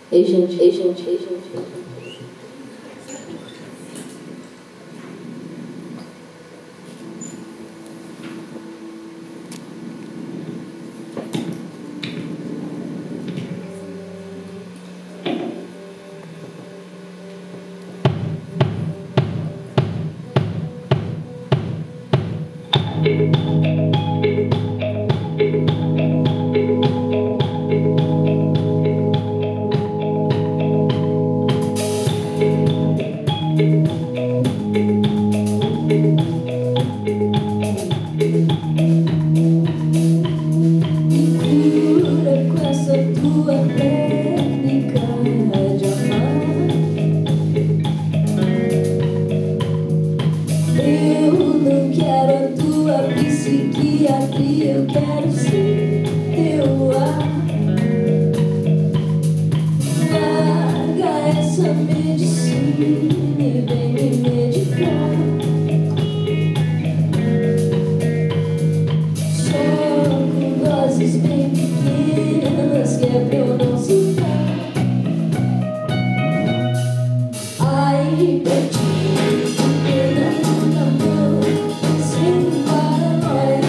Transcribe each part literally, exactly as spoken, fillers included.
Ei, gente, ei, gente, ei, gente. Eu quero ser teu ar. Larga essa medicina e vem me medicar. Só com doses bem pequenas, que é pra eu não citar. Ai, pra ti, pena na mão, sem paranoia.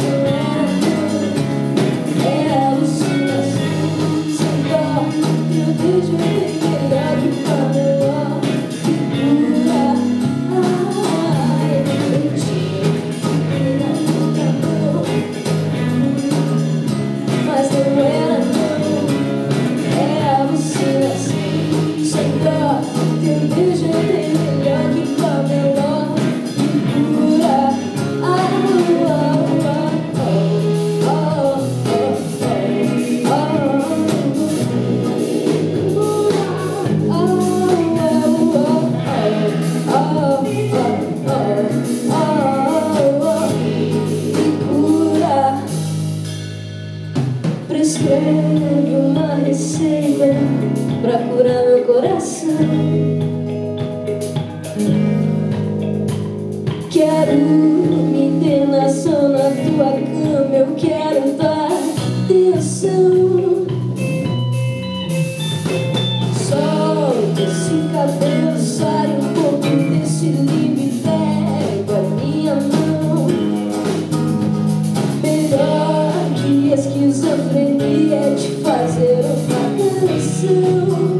Prescreve uma receita pra curar meu coração. Quero me internação na tua cama, eu quero dar atenção. Solta esse cabelo, sai um pouco desse livro e pega a minha mão. Melhor que esquizofrenia é te fazer uma canção.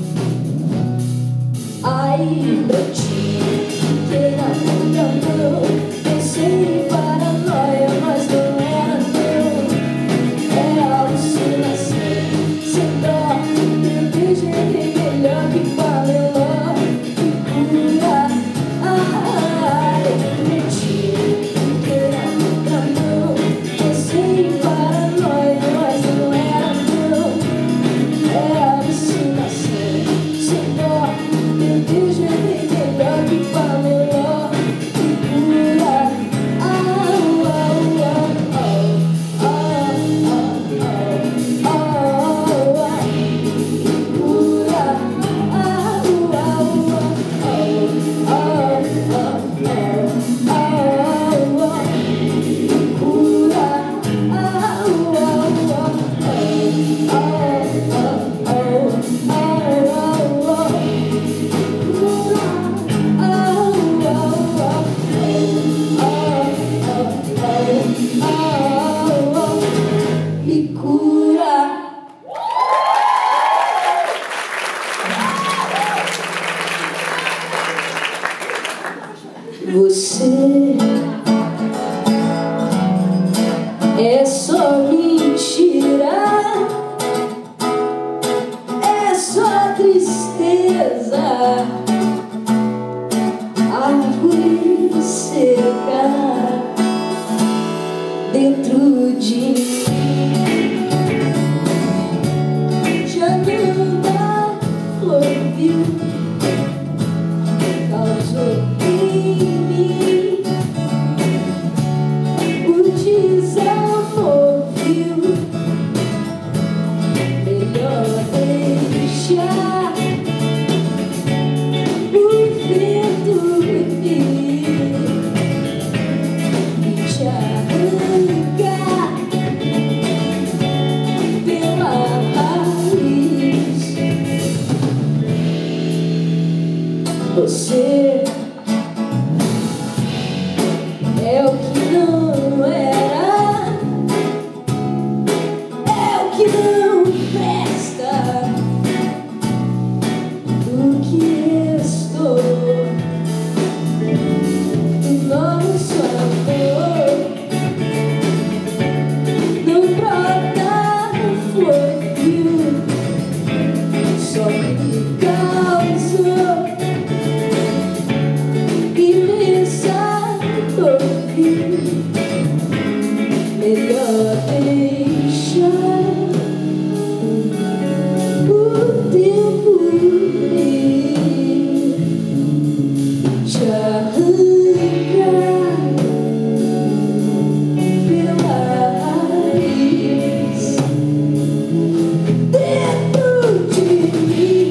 Ai, pra ti, ter na contramão. Pensei em paranoia, mas não era não. É alucinação, sem dó. Meu beijo é bem melhor que Pameló. Que cura, ai, pra ti, ter na contramão. Pensei em paranoia, mas não era não. É alucinação, sem dó. Meu beijo é bem melhor que Pameló. Que cura, au, au, au, au, au, au, au, au. Que cura, au, au, au, au, au, au, au. Que cura, au, au, au, au, au, au, au. Me cura. Você é só mentira, é só tristeza, árvore seca dentro de mim. Já não dá flor, viu? Causou em mim o desamor, viu? Melhor deixar o vento vir e te arrancar pela raiz. Você é o que não era, é o que não presta, o que estou, o novo sua amor não brota no flor, só me causou imensa dor. Melhor deixar o tempo ir, te arrancar pela raiz dentro de mim.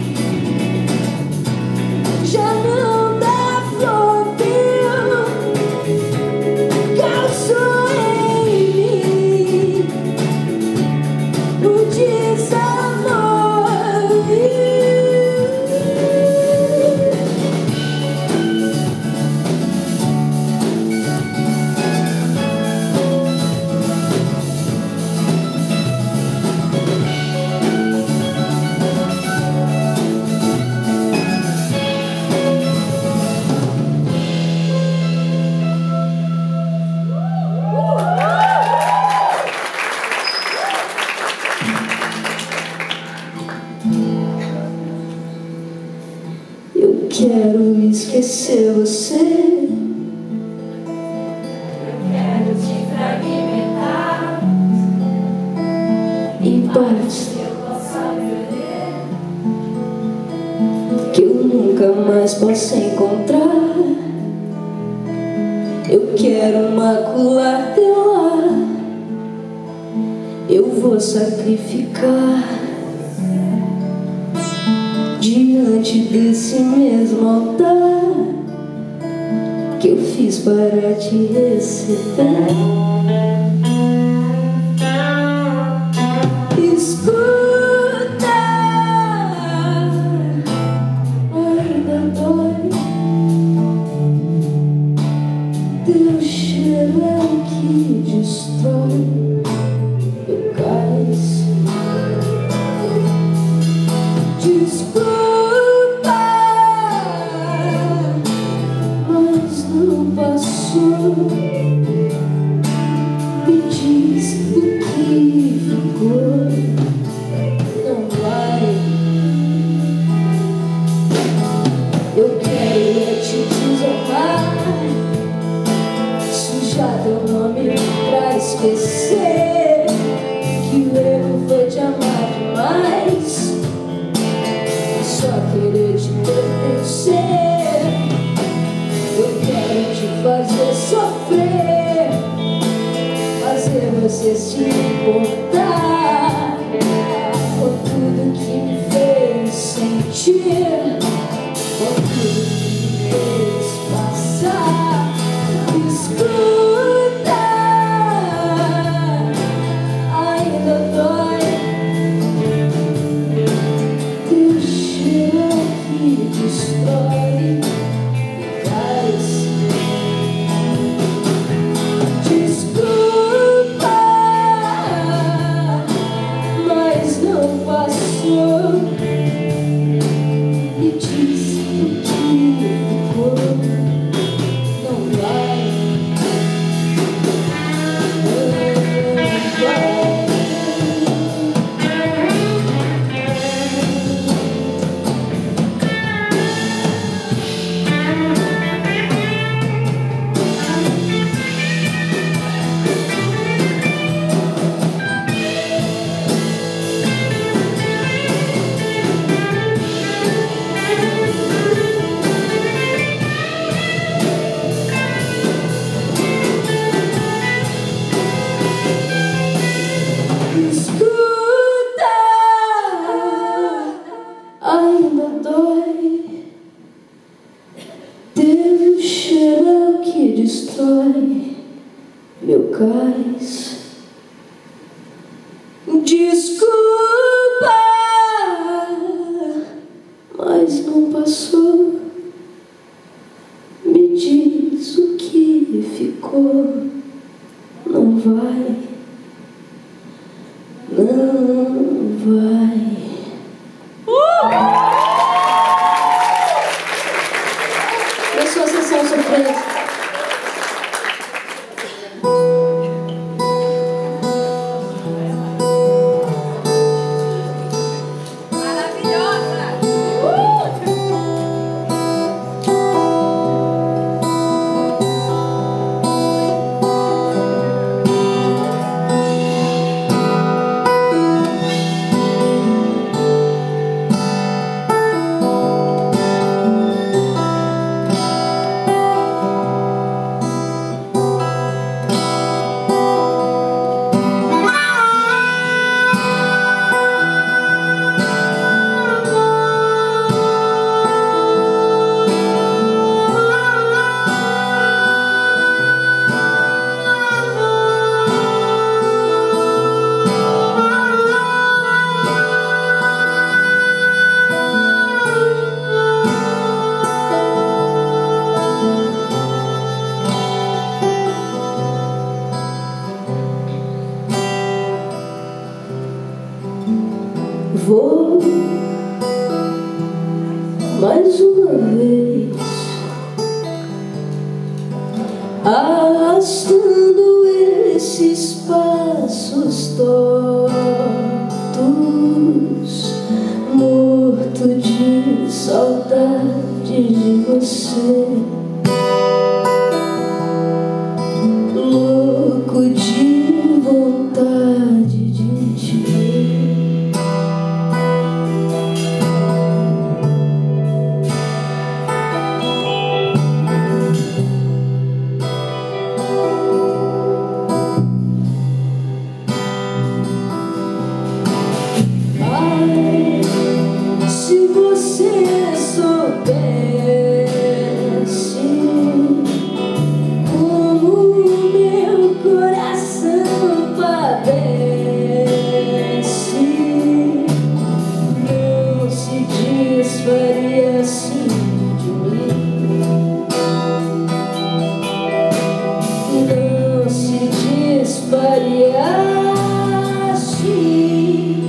Já não dá flor, causou em mim o desamor. Eu quero esquecer você, eu quero te fragmentar em partes que eu possa perder, que eu nunca mais possa encontrar. Eu quero macular teu lar, eu vou sacrificar diante desse mesmo altar que eu fiz para te receber. Escuta, ainda dói, teu cheiro é o que destrói meu cais. Desculpa, mas não passou. Me diz o que ficou, não vai. Eu quero é te desonrar, sujar teu nome pra esquecer que o erro foi te amar demais, só querer te pertencer. Eu quero te fazer sofrer, fazer você se importar com tudo que me fez sentir, com tudo que me fez passar. Escuta, ainda dói, teu cheiro que destrói gás. Desculpa, mas não passou. Me diz o que ficou, não vai, não vai. Escuta, ainda dói, teu cheiro é o que destrói meu cais. Desculpa, mas não passou. nossa frente. Vou mais uma vez arrastando esses passos tortos, morto de saudade de você, louco de vontade de te ver. Se você soubesse como meu coração padece, não se desfaria assim de mim, não se desfaria assim.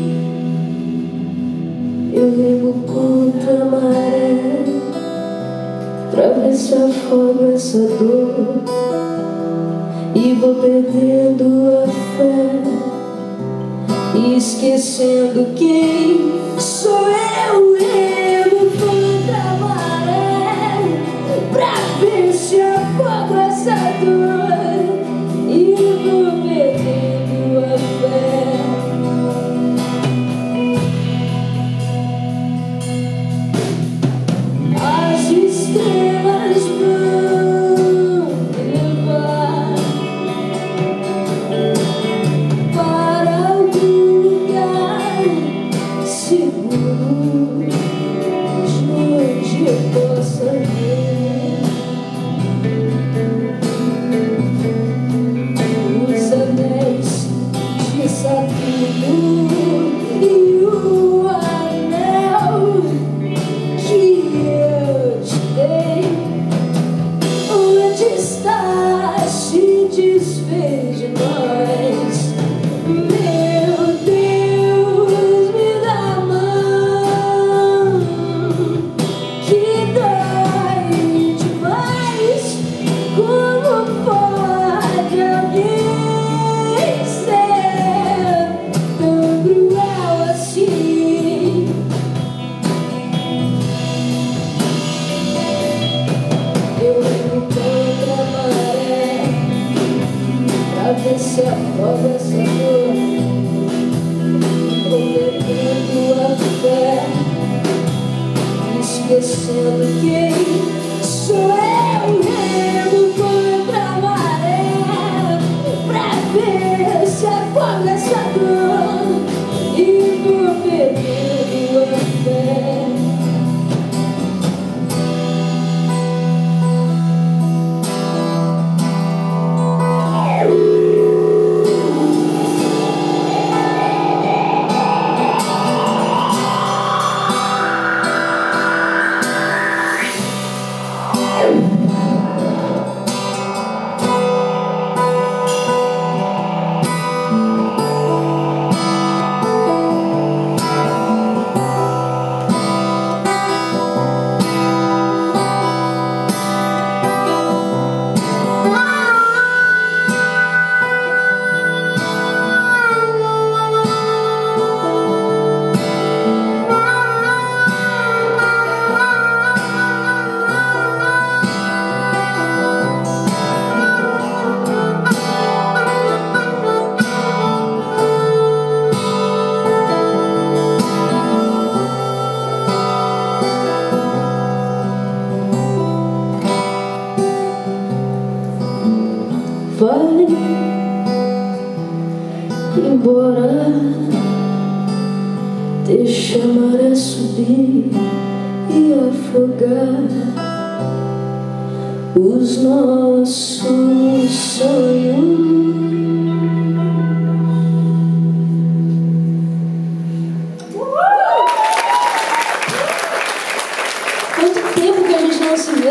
Eu remo contra a maré pra ver se afogo essa dor, e vou perdendo a fé e esquecendo quem sou eu. Remo contra a maré pra ver se afogo essa dor, e vou perdendo a fé. As estrelas vão me levar para algum lugar seguro, de onde eu possa ver os anéis de Saturno e o anel que eu te dei. Onde está? Se desfez de nós. Meu Deus, me dá a mão que dói demais. Como pode alguém ser tão cruel assim? Eu remo contra a maré pra ver se afoga essa dor, vou perdendo a fé, esquecendo quem sou eu. Remo contra a maré pra ver se afoga essa dor, e vou perdendo a fé. vai embora, deixa a maré subir e afogar os nossos sonhos.